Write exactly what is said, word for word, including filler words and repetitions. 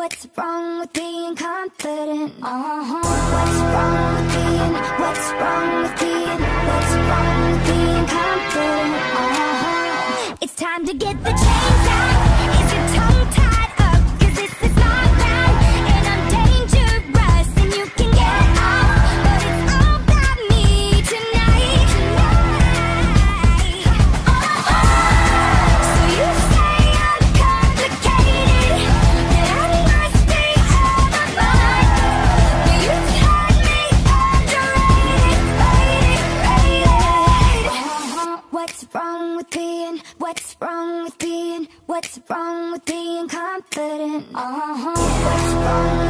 What's wrong with being confident? Uh-huh. What's wrong with being, what's wrong with being, what's wrong with being confident? Uh-huh. It's time to get the chains out. Is your tongue tied up? Cause this is not round. And I'm dangerous and you can get off. But it's all about me tonight. Tonight. Oh. So you say I'm complicated, that I must be out of my mind. But you've had me underrated, rated, rated. Uh-huh. What's wrong with being, what's wrong with being, what's wrong with being confident? Uh-huh. What's wrong